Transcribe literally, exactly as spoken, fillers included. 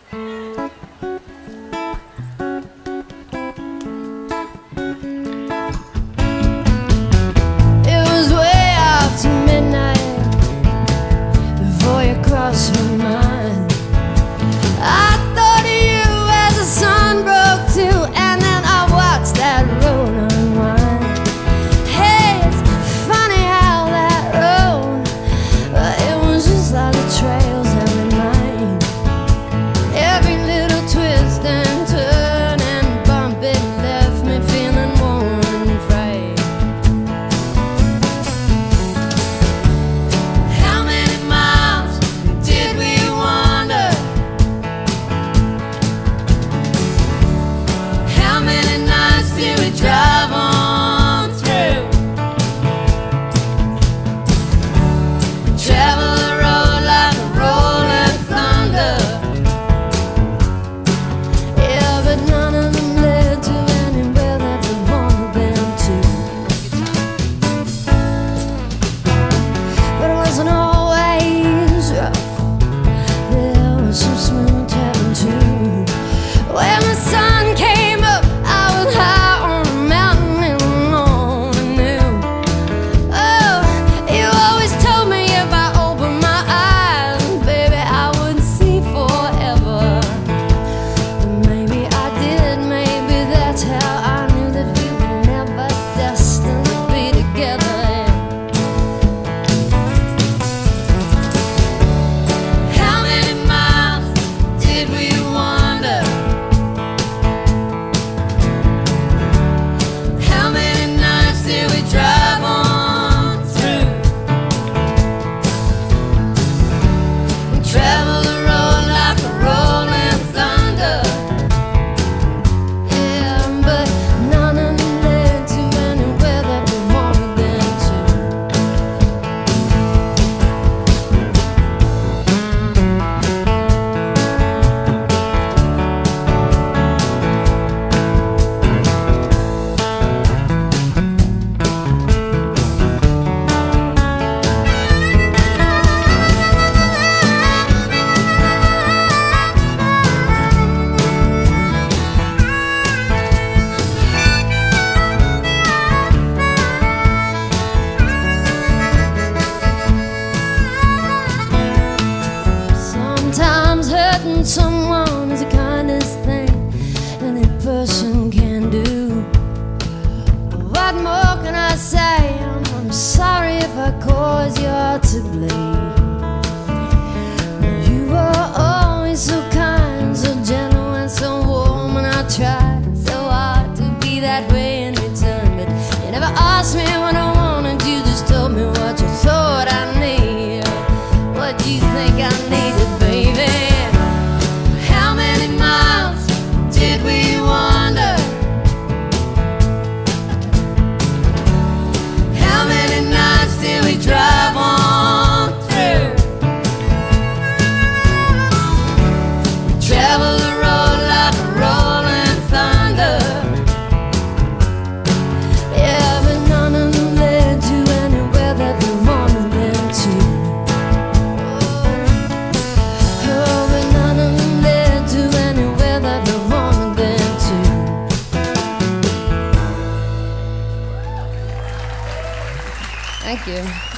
Hurting someone is the kindest thing any person can do. What more can I say? I'm, I'm sorry if I cause you to bleed. You were always so kind, so gentle and so warm, and I tried so hard to be that way in return. But you never asked me what I wanted, you just told me what you thought I needed. What do you think I needed, baby? Drive on through. Travel the road like a rolling thunder. Yeah, but none of them led to anywhere that we wanted them to. Oh, but none of them led to anywhere that we wanted them to. Thank you.